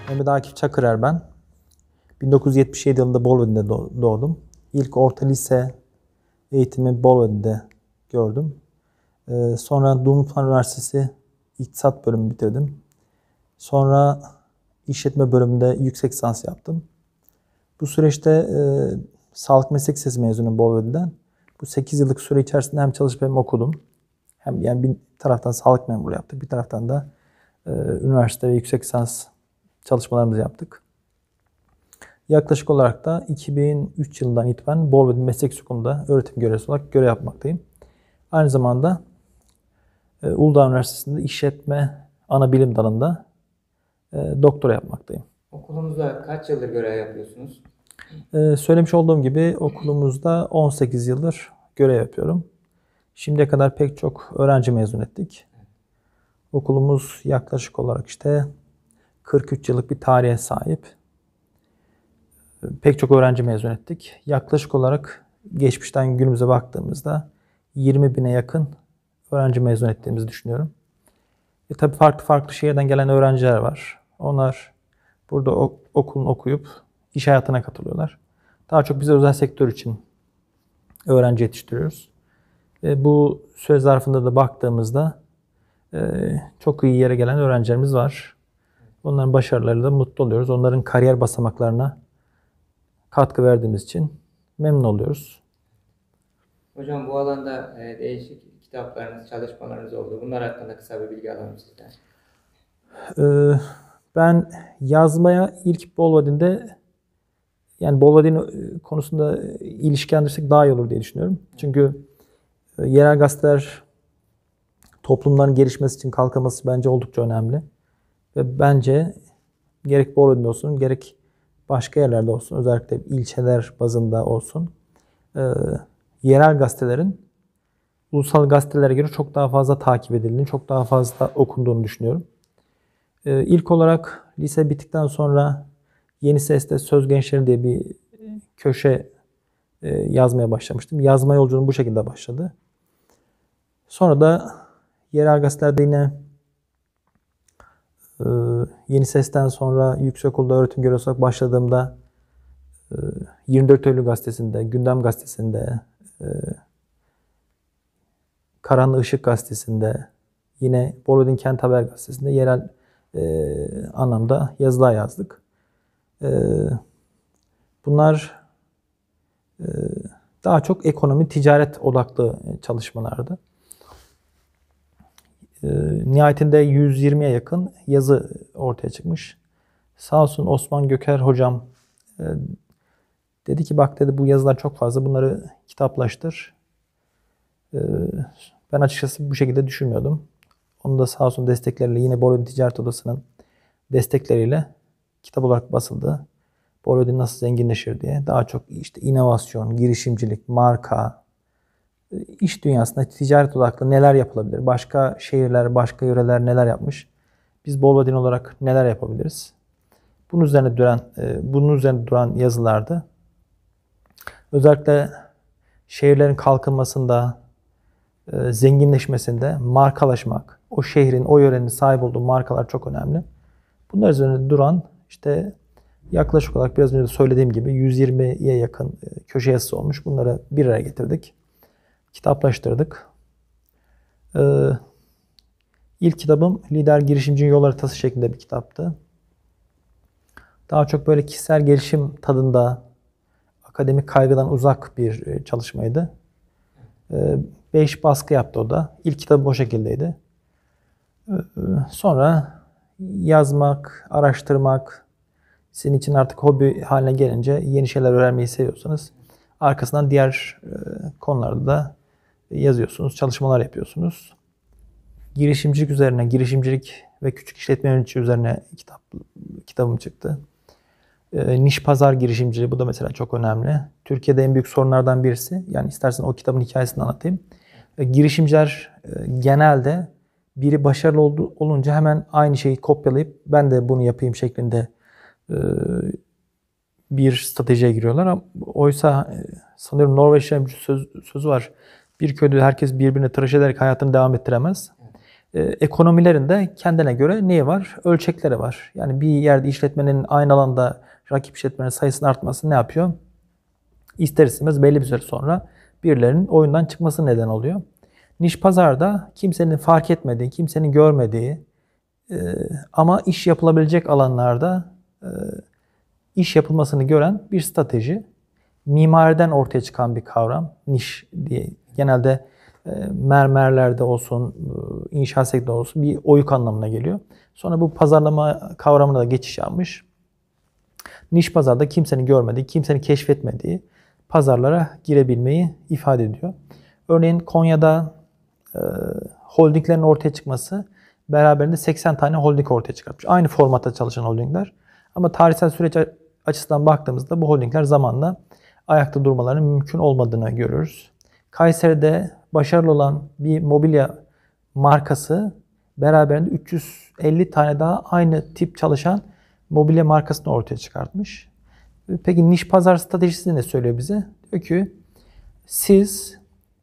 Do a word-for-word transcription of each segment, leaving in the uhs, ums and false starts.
Mehmet Akif Çakırer ben. bin dokuz yüz yetmiş yedi yılında Bolvedi'de doğdum. İlk orta lise eğitimi Bolvedi'de gördüm. Ee, sonra Dumlupınar Üniversitesi İktisat bölümü bitirdim. Sonra işletme bölümünde yüksek lisans yaptım. Bu süreçte e, Sağlık Meslek Lisesi mezunuyum Bolvedi'den. Bu sekiz yıllık süre içerisinde hem çalışıp hem okudum. Hem yani bir taraftan sağlık memuru yaptık, bir taraftan da e, üniversite ve yüksek lisans çalışmalarımızı yaptık. Yaklaşık olarak da iki bin üç yılından itibaren Bolvedi Meslek Yüksekokulu'nda öğretim görevlisi olarak görev yapmaktayım. Aynı zamanda e, Uludağ Üniversitesi'nde işletme ana bilim dalında e, doktora yapmaktayım. Okulumuzda kaç yıldır görev yapıyorsunuz? Ee, söylemiş olduğum gibi okulumuzda on sekiz yıldır görev yapıyorum. Şimdiye kadar pek çok öğrenci mezun ettik. Okulumuz yaklaşık olarak işte kırk üç yıllık bir tarihe sahip. Pek çok öğrenci mezun ettik. Yaklaşık olarak geçmişten günümüze baktığımızda yirmi bine yakın öğrenci mezun ettiğimizi düşünüyorum. E tabii farklı farklı şehirden gelen öğrenciler var. Onlar burada okulunu okuyup iş hayatına katılıyorlar. Daha çok biz özel sektör için öğrenci yetiştiriyoruz. E, bu süre zarfında da baktığımızda e, çok iyi yere gelen öğrencilerimiz var. Onların başarılarıyla mutlu oluyoruz. Onların kariyer basamaklarına katkı verdiğimiz için memnun oluyoruz. Hocam bu alanda e, değişik kitaplarınız, çalışmalarınız oldu. Bunlar hakkında kısa bir bilgi alalım sizden. E, ben yazmaya ilk Bolvedi'nde yani Bolvedi'nin konusunda ilişkilendirirsek daha iyi olur diye düşünüyorum. Çünkü e, yerel gazeteler toplumların gelişmesi için kalkınması bence oldukça önemli. Ve bence gerek Bolvedi'de olsun, gerek başka yerlerde olsun, özellikle ilçeler bazında olsun, e, yerel gazetelerin ulusal gazetelere göre çok daha fazla takip edildiğini, çok daha fazla okunduğunu düşünüyorum. E, ilk olarak lise bittikten sonra Yeni Ses'te Söz Gençleri diye bir köşe e, yazmaya başlamıştım. Yazma yolculuğum bu şekilde başladı. Sonra da yerel gazetelerde yine e, Yeni Ses'ten sonra yüksekokulda öğretim görevlisi olarak başladığımda e, yirmi dört Eylül gazetesinde, Gündem gazetesinde, e, Karanlık Işık gazetesinde, yine Bolvedi'nin Kent Haber gazetesinde yerel e, anlamda yazılar yazdık. E, bunlar e, daha çok ekonomi, ticaret odaklı çalışmalardı. E, nihayetinde yüz yirmiye yakın yazı ortaya çıkmış. Sağ olsun Osman Göker hocam e, dedi ki bak dedi bu yazılar çok fazla, bunları kitaplaştır. E, ben açıkçası bu şekilde düşünmüyordum. Onu da sağ olsun destekleriyle, yine Bolvedi Ticaret Odası'nın destekleriyle kitap olarak basıldı. Bolvedi nasıl zenginleşir diye. Daha çok işte inovasyon, girişimcilik, marka, iş dünyasında ticaret odaklı neler yapılabilir? Başka şehirler, başka yöreler neler yapmış? Biz Bolvedi olarak neler yapabiliriz? Bunun üzerine duran, bunun üzerine duran yazılardı. Özellikle şehirlerin kalkınmasında, zenginleşmesinde markalaşmak, o şehrin, o yörenin sahip olduğu markalar çok önemli. Bunlar üzerine duran işte yaklaşık olarak biraz önce de söylediğim gibi yüz yirmiye yakın köşe yazısı olmuş. Bunları bir araya getirdik. Kitaplaştırdık. Ee, ilk kitabım Lider Girişimcinin Yol Haritası şeklinde bir kitaptı. Daha çok böyle kişisel gelişim tadında, akademik kaygıdan uzak bir çalışmaydı. Ee, beş baskı yaptı o da. İlk kitabım o şekildeydi. Ee, sonra yazmak, araştırmak, sizin için artık hobi haline gelince yeni şeyler öğrenmeyi seviyorsanız arkasından diğer e, konularda da yazıyorsunuz, çalışmalar yapıyorsunuz. Girişimcilik üzerine, girişimcilik ve küçük işletme yöneticiliği üzerine kitap kitabım çıktı. E, niş pazar girişimciliği, bu da mesela çok önemli. Türkiye'de en büyük sorunlardan birisi. Yani istersen o kitabın hikayesini anlatayım. E, girişimciler e, genelde biri başarılı oldu, olunca hemen aynı şeyi kopyalayıp ben de bunu yapayım şeklinde e, bir stratejiye giriyorlar. Oysa e, sanıyorum Norveç'te bir söz, sözü var. Bir köyde herkes birbirine tıraş ederek hayatını devam ettiremez. e, ekonomilerinde kendine göre neyi var? Ölçekleri var. Yani bir yerde işletmenin aynı alanda rakip işletmenin sayısının artması ne yapıyor? İster istemez belli bir süre sonra birilerinin oyundan çıkması neden oluyor. Niş pazarda kimsenin fark etmediği, kimsenin görmediği e, ama iş yapılabilecek alanlarda e, iş yapılmasını gören bir strateji. Mimariden ortaya çıkan bir kavram. Niş diye. Genelde e, mermerlerde olsun, e, inşaat sektöründe olsun bir oyuk anlamına geliyor. Sonra bu pazarlama kavramına da geçiş yapmış. Niş pazarda kimsenin görmediği, kimsenin keşfetmediği pazarlara girebilmeyi ifade ediyor. Örneğin Konya'da e, holdinglerin ortaya çıkması beraberinde seksen tane holding ortaya çıkartmış. Aynı formatta çalışan holdingler. Ama tarihsel süreç açısından baktığımızda bu holdingler zamanla ayakta durmalarının mümkün olmadığını görüyoruz. Kayseri'de başarılı olan bir mobilya markası beraberinde üç yüz elli tane daha aynı tip çalışan mobilya markasını ortaya çıkartmış. Peki niş pazar stratejisi ne söylüyor bize? Diyor ki siz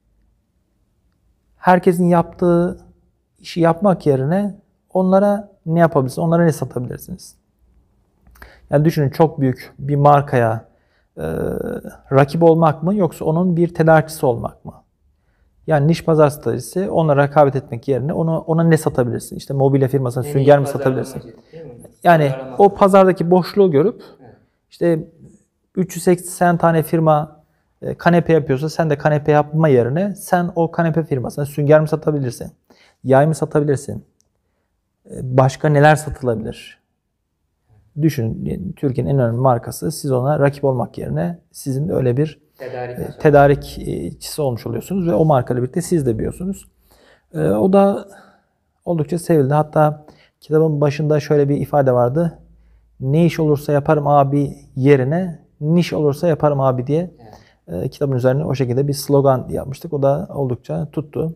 herkesin yaptığı işi yapmak yerine onlara ne yapabilirsiniz? Onlara ne satabilirsiniz? Yani düşünün, çok büyük bir markaya e, rakip olmak mı yoksa onun bir tedarikçisi olmak mı? Yani niş pazar stratejisi onlara rekabet etmek yerine ona, ona ne satabilirsin? İşte mobilya firmasına En iyi sünger mi pazarlama satabilirsin? değil mi? Yani Pazarlama. o pazardaki boşluğu görüp Evet. işte üç yüz seksen tane firma e, kanepe yapıyorsa sen de kanepe yapma yerine sen o kanepe firmasına sünger mi satabilirsin? Yay mı satabilirsin? E, Başka neler satılabilir? Düşünün, Türkiye'nin en önemli markası. Siz ona rakip olmak yerine sizin de öyle bir Tedarik e, aşaması. tedarikçisi olmuş oluyorsunuz ve o markayla birlikte siz de büyüyorsunuz. E, O da oldukça sevildi. Hatta kitabın başında şöyle bir ifade vardı. Ne iş olursa yaparım abi yerine niş olursa yaparım abi diye Evet. e, kitabın üzerine o şekilde bir slogan yapmıştık. O da oldukça tuttu.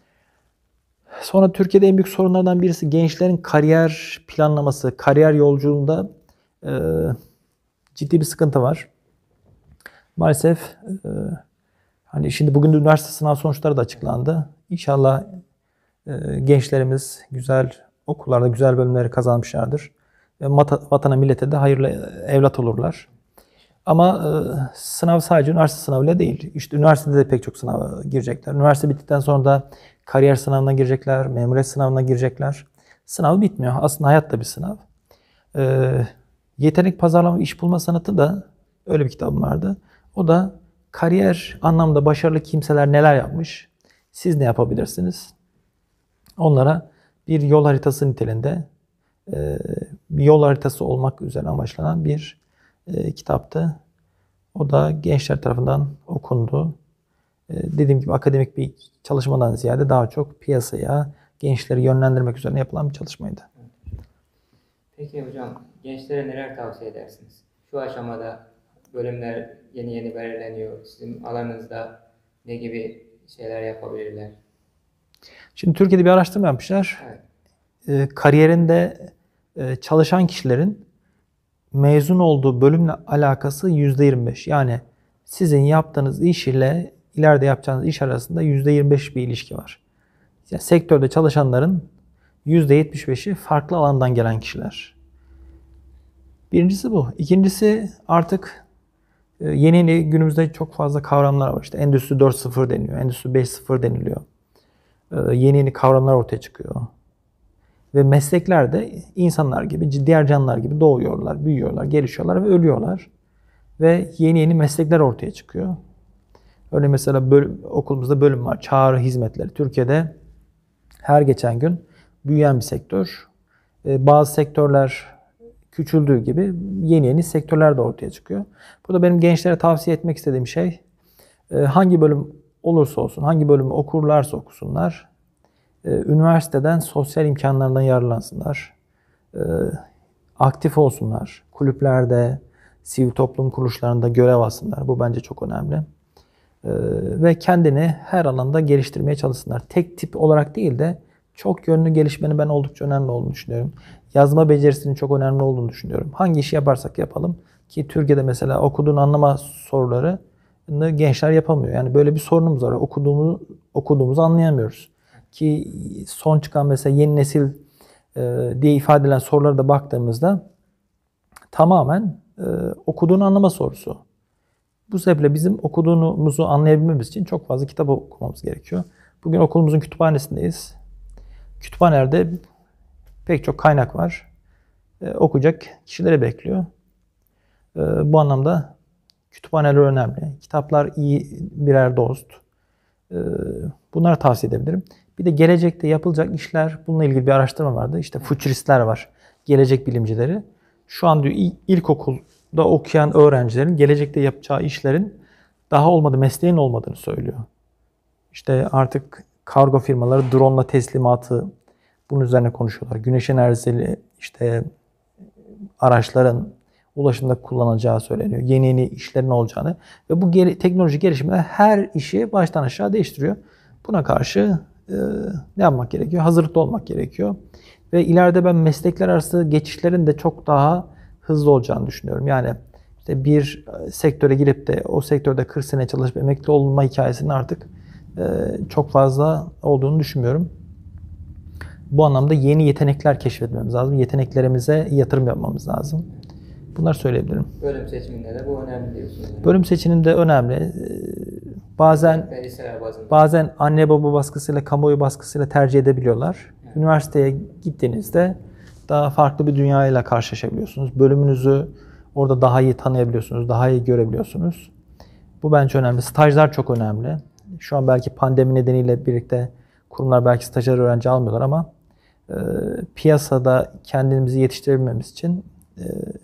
Sonra Türkiye'de en büyük sorunlardan birisi gençlerin kariyer planlaması, kariyer yolculuğunda e, ciddi bir sıkıntı var. Maalesef e, hani şimdi bugün de üniversite sınav sonuçları da açıklandı. İnşallah e, gençlerimiz güzel okullarda güzel bölümleri kazanmışlardır. Ve mata- vatana millete de hayırlı evlat olurlar. Ama e, sınav sadece üniversite sınavıyla değil. İşte üniversitede de pek çok sınava girecekler. Üniversite bittikten sonra da kariyer sınavına girecekler, memuriyet sınavına girecekler. Sınav bitmiyor. Aslında hayat da bir sınav. E, Yetenek Pazarlama İş Bulma Sanatı da öyle bir kitabım vardı. O da kariyer anlamda başarılı kimseler neler yapmış, siz ne yapabilirsiniz? Onlara bir yol haritası niteliğinde e, bir yol haritası olmak üzere amaçlanan bir e, kitaptı. O da gençler tarafından okundu. E, dediğim gibi akademik bir çalışmadan ziyade daha çok piyasaya, gençleri yönlendirmek üzerine yapılan bir çalışmaydı. Peki hocam, gençlere neler tavsiye edersiniz? Şu aşamada bölümler yeni yeni belirleniyor. Sizin alanınızda ne gibi şeyler yapabilirler? Şimdi Türkiye'de bir araştırma yapmışlar. Evet. E, kariyerinde e, çalışan kişilerin mezun olduğu bölümle alakası yüzde yirmi beş. Yani sizin yaptığınız iş ile ileride yapacağınız iş arasında yüzde yirmi beş bir ilişki var. Yani sektörde çalışanların yüzde yetmiş beşi farklı alandan gelen kişiler. Birincisi bu. İkincisi artık e, yeni yeni günümüzde çok fazla kavramlar var. İşte Endüstri dört nokta sıfır deniliyor, Endüstri beş nokta sıfır deniliyor. E, Yeni yeni kavramlar ortaya çıkıyor. Ve meslekler de insanlar gibi, diğer canlılar gibi doğuyorlar, büyüyorlar, gelişiyorlar ve ölüyorlar. Ve yeni yeni meslekler ortaya çıkıyor. Örneğin mesela bölüm, okulumuzda bölüm var. Çağrı hizmetleri. Türkiye'de her geçen gün büyüyen bir sektör. Bazı sektörler küçüldüğü gibi yeni yeni sektörler de ortaya çıkıyor. Burada benim gençlere tavsiye etmek istediğim şey, hangi bölüm olursa olsun, hangi bölümü okurlarsa okusunlar, üniversiteden sosyal imkanlarından yararlansınlar. Aktif olsunlar. Kulüplerde, sivil toplum kuruluşlarında görev alsınlar. Bu bence çok önemli. Ve kendini her alanda geliştirmeye çalışsınlar. Tek tip olarak değil de çok yönlü gelişmenin ben oldukça önemli olduğunu düşünüyorum. Yazma becerisinin çok önemli olduğunu düşünüyorum. Hangi işi yaparsak yapalım ki Türkiye'de mesela okuduğunu anlama soruları gençler yapamıyor. Yani böyle bir sorunumuz var. Okuduğumu, okuduğumuzu anlayamıyoruz. ki son çıkan mesela yeni nesil e, diye ifade edilen sorulara da baktığımızda tamamen e, okuduğunu anlama sorusu. Bu sebeple bizim okuduğumuzu anlayabilmemiz için çok fazla kitap okumamız gerekiyor. Bugün okulumuzun kütüphanesindeyiz. Kütüphanelerde pek çok kaynak var. E, okuyacak kişileri bekliyor. E, bu anlamda kütüphaneler önemli. Kitaplar iyi birer dost. E, bunları tavsiye edebilirim. Bir de gelecekte yapılacak işler, bununla ilgili bir araştırma vardı. İşte futuristler var, gelecek bilimcileri. Şu an diyor ilkokulda okuyan öğrencilerin gelecekte yapacağı işlerin daha olmadı, mesleğin olmadığını söylüyor. İşte artık kargo firmaları drone'la teslimatı bunun üzerine konuşuyorlar. Güneş enerjili işte araçların ulaşımda kullanacağı söyleniyor. Yeni yeni işlerin olacağını ve bu geri, teknoloji gelişiminde her işi baştan aşağı değiştiriyor. Buna karşı e, ne yapmak gerekiyor? Hazırlıklı olmak gerekiyor. Ve ileride ben meslekler arası geçişlerin de çok daha hızlı olacağını düşünüyorum. Yani işte bir sektöre girip de o sektörde kırk sene çalışıp emekli olma hikayesinin artık e, çok fazla olduğunu düşünmüyorum. Bu anlamda yeni yetenekler keşfetmemiz lazım. Yeteneklerimize yatırım yapmamız lazım. Bunları söyleyebilirim. Bölüm seçiminde de bu önemli diyorsunuz. Yani. Bölüm seçiminde önemli. Bazen bazen anne baba baskısıyla, kamuoyu baskısıyla tercih edebiliyorlar. Evet. Üniversiteye gittiğinizde daha farklı bir dünyayla karşılaşabiliyorsunuz. Bölümünüzü orada daha iyi tanıyabiliyorsunuz, daha iyi görebiliyorsunuz. Bu bence önemli. Stajlar çok önemli. Şu an belki pandemi nedeniyle birlikte kurumlar belki stajyer öğrenci almıyorlar ama e, piyasada kendimizi yetiştirebilmemiz için e,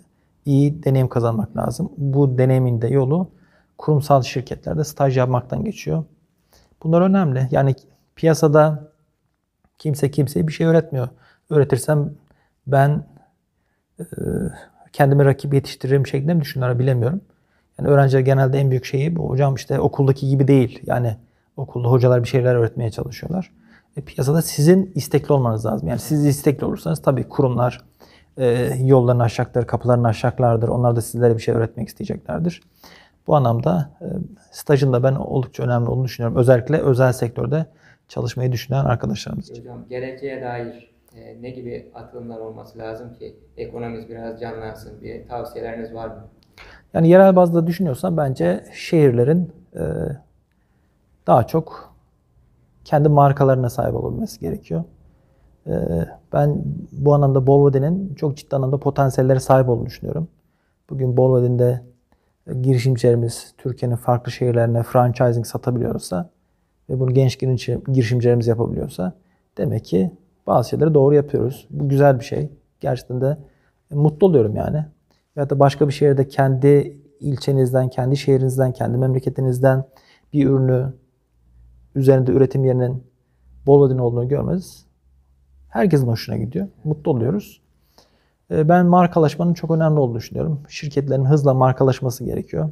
iyi deneyim kazanmak lazım. Bu deneyimin de yolu kurumsal şirketlerde staj yapmaktan geçiyor. Bunlar önemli. Yani piyasada kimse kimseye bir şey öğretmiyor. Öğretirsem ben e, kendime rakip yetiştiririm şeklinde mi düşünüyorlar bilemiyorum. Yani öğrenciler genelde en büyük şeyi bu. Hocam işte okuldaki gibi değil. Yani okulda hocalar bir şeyler öğretmeye çalışıyorlar. E, piyasada sizin istekli olmanız lazım. Yani siz istekli olursanız tabii kurumlar e, yollarını açacaktır, kapılarını açacaklardır. Onlar da sizlere bir şey öğretmek isteyeceklerdir. Bu anlamda e, stajın da ben oldukça önemli olduğunu düşünüyorum. Özellikle özel sektörde çalışmayı düşünen arkadaşlarımız için. Hocam geleceğe dair e, ne gibi atılımlar olması lazım ki ekonomimiz biraz canlansın? Bir tavsiyeleriniz var mı? Yani yerel bazda düşünüyorsam bence şehirlerin e, daha çok kendi markalarına sahip olabilmesi gerekiyor. E, ben bu anlamda Bolvade'nin çok ciddi anlamda potansiyellere sahip olduğunu düşünüyorum. Bugün Bolvade'de girişimcilerimiz Türkiye'nin farklı şehirlerine franchising satabiliyorsa ve bunu genç girişimcilerimiz yapabiliyorsa demek ki bazı şeyleri doğru yapıyoruz. Bu güzel bir şey. Gerçekten de mutlu oluyorum yani. Ya da başka bir şehirde kendi ilçenizden, kendi şehrinizden, kendi memleketinizden bir ürünü üzerinde üretim yerinin Bolvade'nin olduğunu görmeniz herkesin hoşuna gidiyor. Mutlu oluyoruz. Ben markalaşmanın çok önemli olduğunu düşünüyorum. Şirketlerin hızla markalaşması gerekiyor.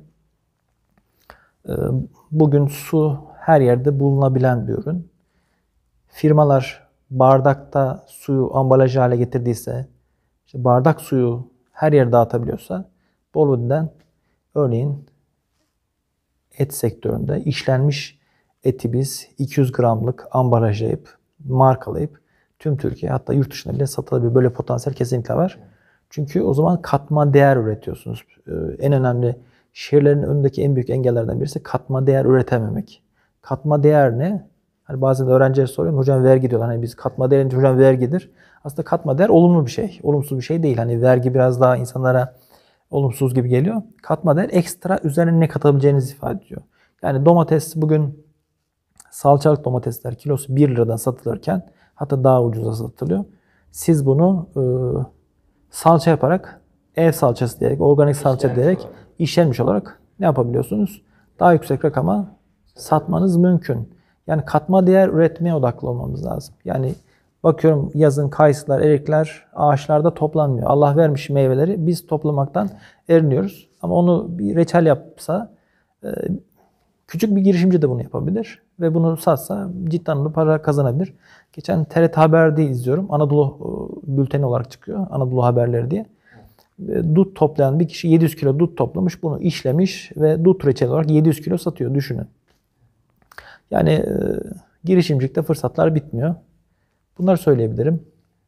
Bugün su her yerde bulunabilen bir ürün. Firmalar bardakta suyu ambalaj hale getirdiyse, işte bardak suyu her yere dağıtabiliyorsa, Bolvade'den örneğin et sektöründe işlenmiş eti biz iki yüz gramlık ambalajlayıp, markalayıp tüm Türkiye hatta yurt dışına bile satılabilir. Böyle potansiyel kesinlikle var. Çünkü o zaman katma değer üretiyorsunuz. Ee, en önemli şehirlerin önündeki en büyük engellerden birisi katma değer üretememek. Katma değer ne? Hani bazen öğrenciler soruyorum, hocam vergi diyorlar. Hani biz katma değerince hocam vergidir. Aslında katma değer olumlu bir şey. Olumsuz bir şey değil. Hani vergi biraz daha insanlara olumsuz gibi geliyor. Katma değer ekstra üzerine ne katabileceğinizi ifade ediyor. Yani domates bugün salçalık domatesler kilosu bir liradan satılırken hatta daha ucuza satılıyor. Siz bunu e, salça yaparak ev salçası diyerek, organik salça işlenmiş diyerek olarak. işlenmiş olarak ne yapabiliyorsunuz? Daha yüksek rakama satmanız mümkün. Yani katma değer üretmeye odaklı olmamız lazım. Yani bakıyorum yazın kayısılar, erikler ağaçlarda toplanmıyor. Allah vermiş meyveleri biz toplamaktan eriniyoruz. Ama onu bir reçel yapsa küçük bir girişimci de bunu yapabilir. Ve bunu satsa ciddi anlamda para kazanabilir. Geçen T R T Haber'de izliyorum. Anadolu bülteni olarak çıkıyor. Anadolu Haberleri diye. Dut toplayan bir kişi yedi yüz kilo dut toplamış. Bunu işlemiş ve dut reçeli olarak yedi yüz kilo satıyor. Düşünün. Yani girişimcilikte fırsatlar bitmiyor. Bunları söyleyebilirim.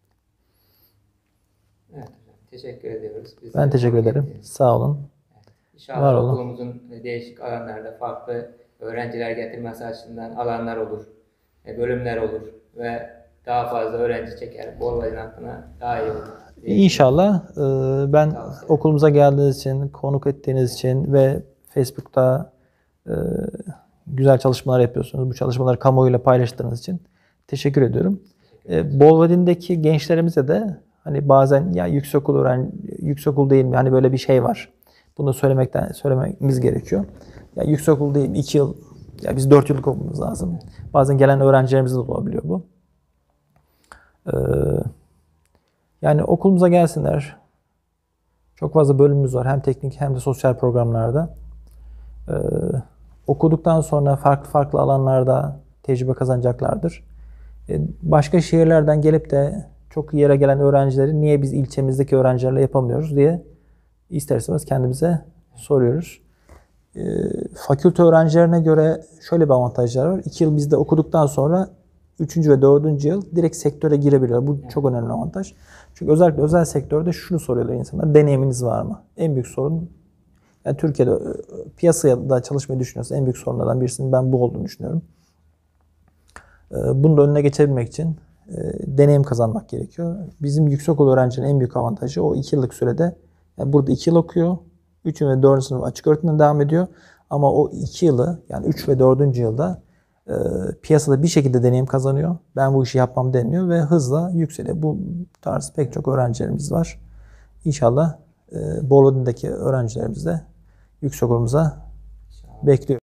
Evet hocam. Teşekkür ediyoruz. Biz Ben de teşekkür konuk ederim. ettiniz. Sağ olun. İnşallah Var olun. okulumuzun değişik alanlarda farklı öğrenciler getirmesi açısından alanlar olur, e, bölümler olur ve daha fazla öğrenci çeker. Bolvadin hakkına daha iyi olur. diye İnşallah e, ben Tavsiye. okulumuza geldiğiniz için, konuk ettiğiniz için ve Facebook'ta e, güzel çalışmalar yapıyorsunuz. Bu çalışmaları kamuoyuyla paylaştığınız için teşekkür ediyorum. E, Bolvadin'deki gençlerimize de hani bazen ya yüksekokul öğren yüksekokul değil mi? Hani böyle bir şey var. Bunu söylemekten söylememiz gerekiyor. Ya yüksekokul değil mi? iki yıl ya biz dört yıllık okumamız lazım. Bazen gelen öğrencilerimizde de olabiliyor bu. Ee, Yani okulumuza gelsinler. Çok fazla bölümümüz var. Hem teknik hem de sosyal programlarda. Ee, okuduktan sonra farklı farklı alanlarda tecrübe kazanacaklardır. Ee, başka şehirlerden gelip de çok iyi yere gelen öğrencileri niye biz ilçemizdeki öğrencilerle yapamıyoruz diye ister istemez kendimize soruyoruz. Ee, fakülte öğrencilerine göre şöyle bir avantajlar var. iki yıl bizde okuduktan sonra üçüncü ve dördüncü yıl direkt sektöre girebiliyorlar. Bu çok önemli avantaj. Çünkü özellikle özel sektörde şunu soruyorlar insanlar. Deneyiminiz var mı? En büyük sorun, yani Türkiye'de piyasaya da çalışmayı düşünüyorsa en büyük sorunlardan birisinin ben bu olduğunu düşünüyorum. Bunun da önüne geçebilmek için deneyim kazanmak gerekiyor. Bizim yüksekokul öğrencinin en büyük avantajı o iki yıllık sürede, yani burada iki yıl okuyor. üç ve dördüncü sınıf açık öğretimden devam ediyor. Ama o iki yılı, yani üç ve dördüncü yılda e, piyasada bir şekilde deneyim kazanıyor. Ben bu işi yapmam demiyor ve hızla yükseliyor. Bu tarz pek çok öğrencilerimiz var. İnşallah e, Bolvadin'deki öğrencilerimiz de yüksekokulumuza bekliyor.